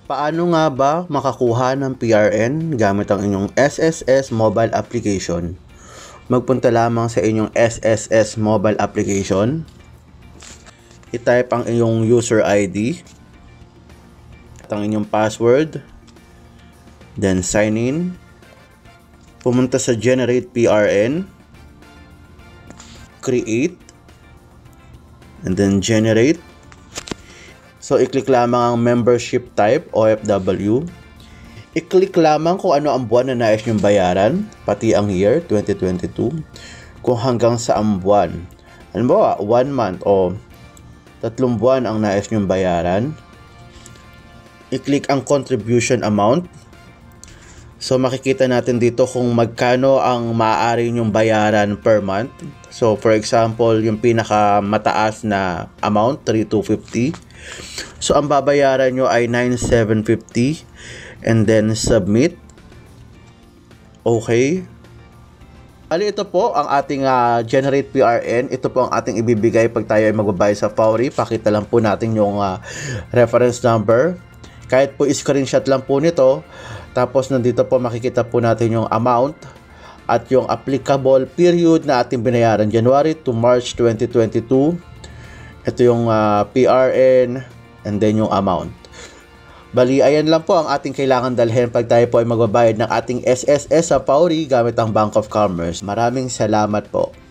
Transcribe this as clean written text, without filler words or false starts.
Paano nga ba makakuha ng PRN gamit ang inyong SSS mobile application? Magpunta lamang sa inyong SSS mobile application. I-type ang inyong user ID at ang inyong password. Then sign in. Pumunta sa Generate PRN. Create. And then Generate. So, i-click lamang ang membership type, OFW. I-click lamang kung ano ang buwan na nais nyong bayaran, pati ang year, 2022. Kung hanggang saang buwan. Halimbawa, 1 month o 3 buwan ang nais nyong bayaran. I-click ang contribution amount. So, makikita natin dito kung magkano ang maaari nyong bayaran per month. So, for example, yung pinakamataas na amount, 3,250. So, ang babayaran nyo ay 9,750 and then submit. Okay. Ali, ito po ang ating Generate PRN. Ito po ang ating ibibigay pag tayo ay magbabayad sa Fawry. Pakita lang po natin yung reference number. Kahit po screenshot lang po nito. Tapos nandito po makikita po natin yung amount at yung applicable period na ating binayaran, January to March 2022. Ito yung PRN and then yung amount. Bali, ayan lang po ang ating kailangan dalhin pag tayo po ay magbabayad ng ating SSS sa Fawry gamit ang Bank of Commerce. Maraming salamat po.